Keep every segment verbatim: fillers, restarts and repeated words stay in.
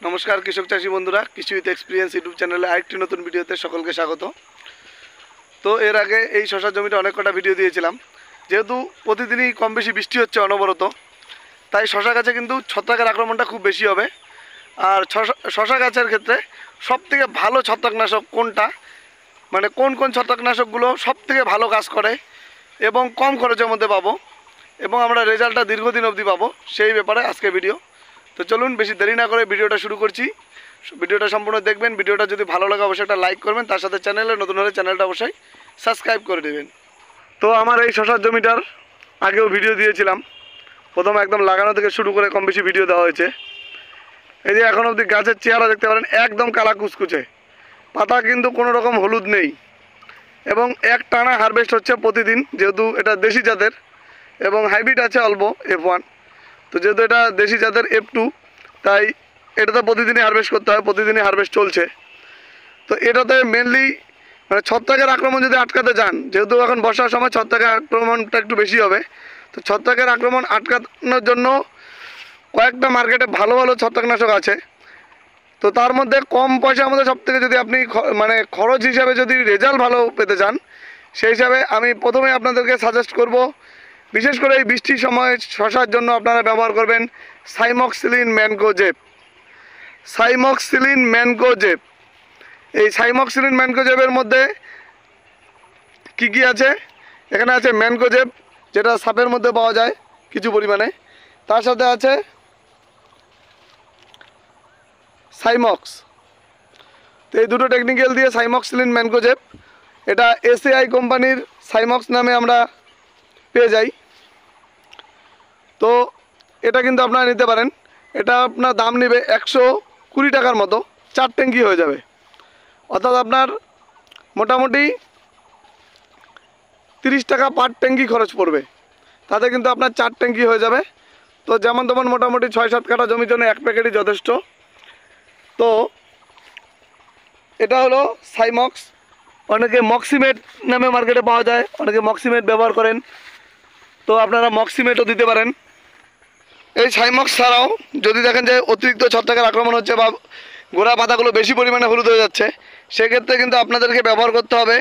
নমস্কার কৃষক চাষী বন্ধুরা, কৃষি উইথ এক্সপিরিয়েন্স ইউটিউব চ্যানেলে আরেকটি নতুন ভিডিওতে সকলকে স্বাগত। তো এর আগে এই শশার জমিতে অনেক কটা ভিডিও দিয়েছিলাম। যেহেতু প্রতিদিনই কম বেশি বৃষ্টি হচ্ছে অনবরত, তাই শশা গাছে কিন্তু ছত্রাকের আক্রমণটা খুব বেশি হবে। আর শশা গাছের ক্ষেত্রে সবথেকে ভালো ছত্রাকনাশক কোনটা, মানে কোন কোন ছত্রাকনাশকগুলো সবথেকে ভালো কাজ করে এবং কম খরচের মধ্যে পাবো এবং আমরা রেজাল্টটা দীর্ঘদিন অবধি পাবো, সেই ব্যাপারে আজকে ভিডিও। তো চলুন বেশি দেরি না করে ভিডিওটা শুরু করছি। ভিডিওটা সম্পূর্ণ দেখবেন। ভিডিওটা যদি ভালো লাগে অবশ্যই একটা লাইক করবেন, তার সাথে চ্যানেলে নতুন হলে চ্যানেলটা অবশ্যই সাবস্ক্রাইব করে দেবেন। তো আমার এই শশার জমিটার আগেও ভিডিও দিয়েছিলাম, প্রথমে একদম লাগানো থেকে শুরু করে কম বেশি ভিডিও দেওয়া হয়েছে। এই যে এখন অবধি গাছের চেহারা দেখতে পারেন, একদম কালা কুচকুচে, পাতা কিন্তু কোনো রকম হলুদ নেই এবং এক টানা হারভেস্ট হচ্ছে প্রতিদিন। যেহেতু এটা দেশি জাতের এবং হাইব্রিড আছে অল্প এফ ওয়ান, তো যেহেতু এটা দেশি জাতের এফ টু, তাই এটাতে প্রতিদিনই হারভেস্ট করতে হয়, প্রতিদিনই হারভেস্ট চলছে। তো এটাতে মেনলি মানে ছত্রাকের আক্রমণ যদি আটকাতে যান, যেহেতু এখন বর্ষার সময় ছত্রাকের আক্রমণটা একটু বেশি হবে, তো ছত্রাকের আক্রমণ আটকানোর জন্য কয়েকটা মার্কেটে ভালো ভালো ছত্রাকনাশক আছে। তো তার মধ্যে কম পয়সার মধ্যে সবথেকে যদি আপনি মানে খরচ হিসাবে যদি রেজাল্ট ভালো পেতে চান, সেই হিসাবে আমি প্রথমে আপনাদেরকে সাজেস্ট করব, বিশেষ করে এই বৃষ্টির সময় শশার জন্য আপনারা ব্যবহার করবেন সাইমক্সিলিন ম্যানকোজেব। সাইমক্সিলিন ম্যানকোজেব এই সাইমক্সিলিন ম্যানকোজেবের মধ্যে কি কি আছে? এখানে আছে ম্যানকোজেব, যেটা সাপের মধ্যে পাওয়া যায় কিছু পরিমাণে, তার সাথে আছে সাইমক্স। তো এই দুটো টেকনিক্যাল দিয়ে সাইমক্সিলিন ম্যানকোজেব, এটা এসএআই কোম্পানির সাইমক্স নামে আমরা পেয়ে যাই। তো এটা কিন্তু আপনারা নিতে পারেন। এটা আপনার দাম নেবে একশো কুড়ি টাকার মতো, চার ট্যাঙ্কি হয়ে যাবে। অর্থাৎ আপনার মোটামুটি তিরিশ টাকা পার ট্যাঙ্কি খরচ পড়বে, তাতে কিন্তু আপনার চার ট্যাঙ্কি হয়ে যাবে। তো যেমন তেমন মোটামুটি ছয় সাত কাঠা জমির জন্য এক প্যাকেটই যথেষ্ট। তো এটা হলো সাইমক্স। অনেকে মক্সিমেট নামে মার্কেটে পাওয়া যায়, অনেকে মক্সিমেট ব্যবহার করেন, তো আপনারা মক্সিমেটও দিতে পারেন। এই সাইমক্স ছাড়াও যদি দেখেন যে অতিরিক্ত ছত্রাকের আক্রমণ হচ্ছে বা গোড়া পাতাগুলো বেশি পরিমাণে হলুদ হয়ে যাচ্ছে, সেক্ষেত্রে কিন্তু আপনাদেরকে ব্যবহার করতে হবে,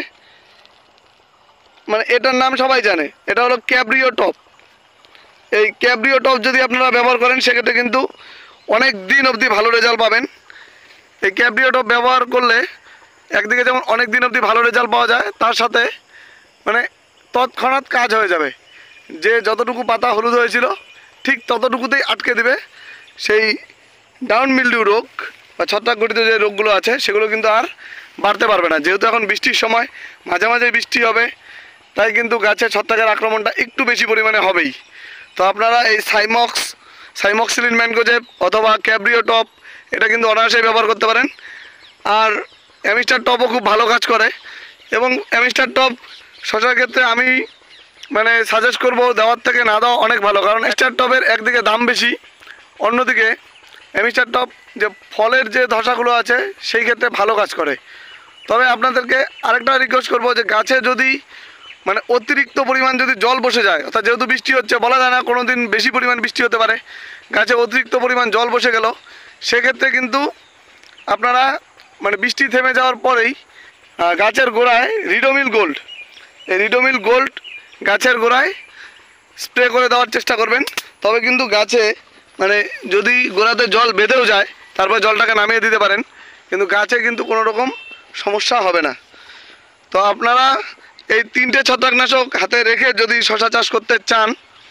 মানে এটার নাম সবাই জানে, এটা হলো ক্যাব্রিও টপ। এই ক্যাব্রিও টপ যদি আপনারা ব্যবহার করেন, সেক্ষেত্রে কিন্তু অনেক দিন অবধি ভালো রেজাল্ট পাবেন। এই ক্যাব্রিও টপ ব্যবহার করলে একদিকে যেমন অনেক দিন অবধি ভালো রেজাল্ট পাওয়া যায়, তার সাথে মানে তৎক্ষণাৎ কাজ হয়ে যাবে। যে যতটুকু পাতা হলুদ হয়েছিল ঠিক ততটুকুতেই আটকে দেবে সেই ডাউন মিলডিউ রোগ বা ছত্রাক ঘটিত যে রোগগুলো আছে, সেগুলো কিন্তু আর বাড়তে পারবে না। যেহেতু এখন বৃষ্টির সময় মাঝে মাঝে বৃষ্টি হবে, তাই কিন্তু গাছে ছত্রাকের আক্রমণটা একটু বেশি পরিমাণে হবেই। তো আপনারা এই সাইমক্স সাইমক্সিলিন ম্যানকোজেব অথবা ক্যাব্রিও টপ, এটা কিন্তু অনায়াসেই ব্যবহার করতে পারেন। আর অ্যামিস্টার টপও খুব ভালো কাজ করে এবং অ্যামিস্টার টপ শশার ক্ষেত্রে আমি মানে সাজেস্ট করব দেওয়ার থেকে না দেওয়া অনেক ভালো, কারণ স্টার টপের একদিকে দাম বেশি, অন্যদিকে অ্যামিস্টার টপ যে ফলের যে ধসাগুলো আছে সেই ক্ষেত্রে ভালো কাজ করে। তবে আপনাদেরকে আরেকটা রিকোয়েস্ট করব, যে গাছে যদি মানে অতিরিক্ত পরিমাণ যদি জল বসে যায়, অর্থাৎ যেহেতু বৃষ্টি হচ্ছে, বলা যায় না কোনো দিন বেশি পরিমাণ বৃষ্টি হতে পারে, গাছে অতিরিক্ত পরিমাণ জল বসে গেল, সেক্ষেত্রে কিন্তু আপনারা মানে বৃষ্টি থেমে যাওয়ার পরেই গাছের গোড়ায় রিডোমিল গোল্ড, এই রিডোমিল গোল্ড গাছের গোড়ায় স্প্রে করে দেওয়ার চেষ্টা করবেন। তবে কিন্তু গাছে মানে যদি গোড়াতে জল বেঁধেও যায়, তারপর জলটাকে নামিয়ে দিতে পারেন, কিন্তু গাছে কিন্তু কোনো রকম সমস্যা হবে না। তো আপনারা এই তিনটে ছত্রাকনাশক হাতে রেখে যদি শশা চাষ করতে চান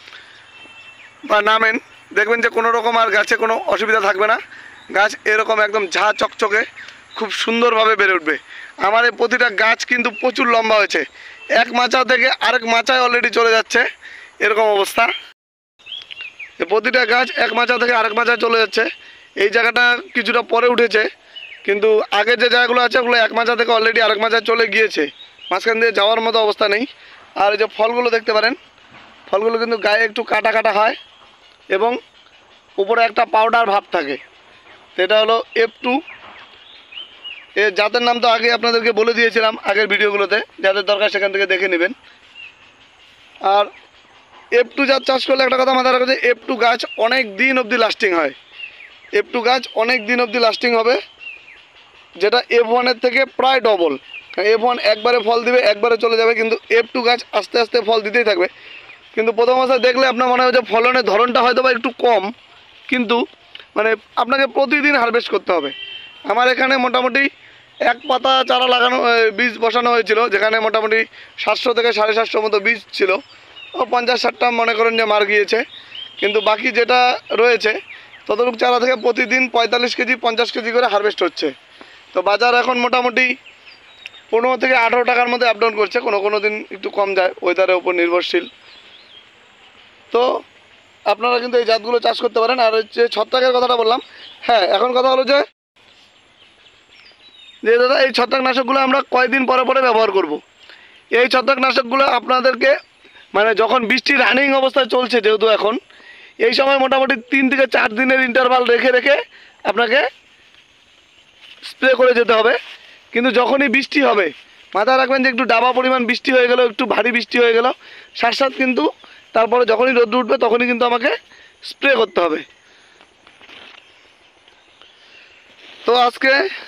বা নামেন, দেখবেন যে কোনো রকম আর গাছে কোনো অসুবিধা থাকবে না। গাছ এরকম একদম ঝা চকচকে খুব সুন্দরভাবে বেড়ে উঠবে। আমার এই প্রতিটা গাছ কিন্তু প্রচুর লম্বা হয়েছে, এক মাচা থেকে আরেক মাচায় অলরেডি চলে যাচ্ছে, এরকম অবস্থা। প্রতিটা গাছ এক মাচা থেকে আরেক মাচায় চলে যাচ্ছে। এই জায়গাটা কিছুটা পরে উঠেছে, কিন্তু আগের যে জায়গাগুলো আছে ওগুলো এক মাচা থেকে অলরেডি আরেক মাচায় চলে গিয়েছে, মাঝখান দিয়ে যাওয়ার মতো অবস্থা নেই। আর এই যে ফলগুলো দেখতে পারেন, ফলগুলো কিন্তু গায়ে একটু কাটা কাটা হয় এবং উপরে একটা পাউডার ভাব থাকে। এটা হলো এফ টু। এর জাতের নাম তো আগে আপনাদেরকে বলে দিয়েছিলাম আগের ভিডিওগুলোতে, যাদের দরকার সেখান থেকে দেখে নেবেন। আর এফ টু জাত চাষ করলে একটা কথা মাথায় রাখা যায়, এফ টু গাছ অনেক দিন অবধি লাস্টিং হয়। এফ টু গাছ অনেক দিন অবধি লাস্টিং হবে, যেটা এফ ওয়ানের থেকে প্রায় ডবল। এফ ওয়ান একবারে ফল দিবে, একবারে চলে যাবে, কিন্তু এফ টু গাছ আস্তে আস্তে ফল দিতেই থাকবে। কিন্তু প্রথম অবস্থায় দেখলে আপনার মনে হয় যে ফলনের ধরনটা হয়তো বা একটু কম, কিন্তু মানে আপনাকে প্রতিদিন হারভেস্ট করতে হবে। আমার এখানে মোটামুটি এক পাতা চারা লাগানো বীজ বসানো হয়েছিল, যেখানে মোটামুটি সাতশো থেকে সাড়ে সাতশো মতো বীজ ছিল। ও পঞ্চাশ ষাটটা মনে করেন যে মার গিয়েছে, কিন্তু বাকি যেটা রয়েছে ততটুকু চারা থেকে প্রতিদিন পঁয়তাল্লিশ কেজি পঞ্চাশ কেজি করে হারভেস্ট হচ্ছে। তো বাজার এখন মোটামুটি পনেরো থেকে আঠেরো টাকার মধ্যে আপ ডাউন করছে, কোনো কোনো দিন একটু কম যায়, ওয়েদারের উপর নির্ভরশীল। তো আপনারা কিন্তু এই জাতগুলো চাষ করতে পারেন। আর যে ছত্রাকের কথাটা বললাম, হ্যাঁ এখন কথা হলো যে যে দাদা এই ছত্রাকনাশকগুলো আমরা কয়েকদিন পরে পরে ব্যবহার করব। এই ছত্রাকনাশকগুলো আপনাদেরকে মানে যখন বৃষ্টি রানিং অবস্থায় চলছে, যেহেতু এখন এই সময় মোটামুটি তিন থেকে চার দিনের ইন্টারভাল রেখে রেখে আপনাকে স্প্রে করে যেতে হবে। কিন্তু যখনই বৃষ্টি হবে মাথায় রাখবেন যে একটু ডাবা পরিমাণ বৃষ্টি হয়ে গেল, একটু ভারী বৃষ্টি হয়ে গেল, সাথে সাথে কিন্তু তারপরে যখনই রোদ উঠবে তখনই কিন্তু আমাকে স্প্রে করতে হবে। তো আজকে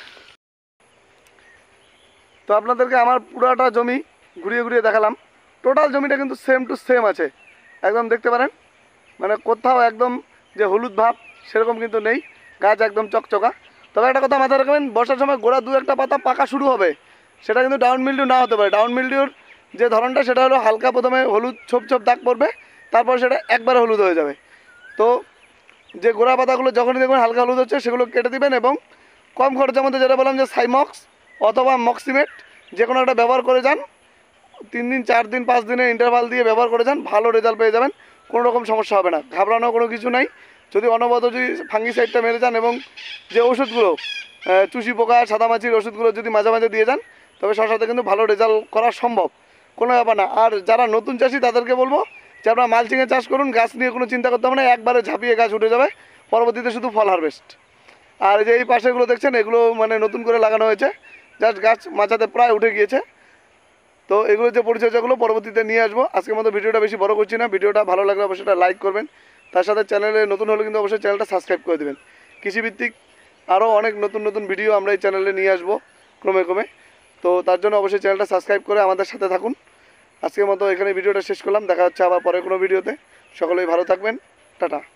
তো আপনাদেরকে আমার পুরাটা জমি ঘুরিয়ে ঘুরিয়ে দেখালাম। টোটাল জমিটা কিন্তু সেম টু সেম আছে, একদম দেখতে পারেন, মানে কোথাও একদম যে হলুদ ভাব সেরকম কিন্তু নেই, গাছ একদম চকচকা। তবে একটা কথা মাথায় রাখবেন, বর্ষার সময় গোড়া দু একটা পাতা পাকা শুরু হবে, সেটা কিন্তু ডাউন মিল্ডিউ না হতে পারে। ডাউন মিল্ডিউর যে ধরনটা সেটা হলো হালকা প্রথমে হলুদ ছোপ ছোপ দাগ পড়বে, তারপর সেটা একবারে হলুদ হয়ে যাবে। তো যে গোড়া পাতাগুলো যখনই দেখবেন হালকা হলুদ হচ্ছে সেগুলো কেটে দিবেন, এবং কম খরচের মধ্যে যেটা বললাম যে সাইমক্স অথবা মক্সিমেট যে কোনো একটা ব্যবহার করে যান, তিন দিন চার দিন পাঁচ দিনের ইন্টারভাল দিয়ে ব্যবহার করে যান, ভালো রেজাল্ট পেয়ে যাবেন, কোনো রকম সমস্যা হবে না, ঘাবড়ানোর কোনো কিছু নাই। যদি অনবরত যদি ফাঙ্গিসাইডটা মেরে যান এবং যে ওষুধগুলো চুষি পোকা সাদামাছির ওষুধগুলো যদি মাঝে মাঝে দিয়ে যান, তবে শশাতে কিন্তু ভালো রেজাল্ট করা সম্ভব, কোনো ব্যাপার না। আর যারা নতুন চাষি তাদেরকে বলবো যে আপনারা মালচিংয়ে চাষ করুন, গাছ নিয়ে কোনো চিন্তা করতে হবে না, একবারে ঝাঁপিয়ে গাছ উঠে যাবে, পরবর্তীতে শুধু ফল হারভেস্ট। আর যে এই পাশেগুলো দেখছেন এগুলো মানে নতুন করে লাগানো হয়েছে, জাস্ট গাছ মাচাতে প্রায় উঠে গিয়েছে। তো এগুলো যে পরিচর্যাগুলো পরবর্তীতে নিয়ে আসবো। আজকের মতো ভিডিওটা বেশি বড় করছি না, ভিডিওটা ভালো লাগলে অবশ্যই লাইক করবেন, তার সাথে চ্যানেলে নতুন হলে কিন্তু অবশ্যই চ্যানেলটা সাবস্ক্রাইব করে দেবেন। কৃষিভিত্তিক আরও অনেক নতুন নতুন ভিডিও আমরা এই চ্যানেলে নিয়ে আসবো ক্রমে ক্রমে, তো তার জন্য অবশ্যই চ্যানেলটা সাবস্ক্রাইব করে আমাদের সাথে থাকুন। আজকের মতো এখানে ভিডিওটা শেষ করলাম, দেখা হচ্ছে আবার পরে কোনো ভিডিওতে। সকলেই ভালো থাকবেন, টাটা।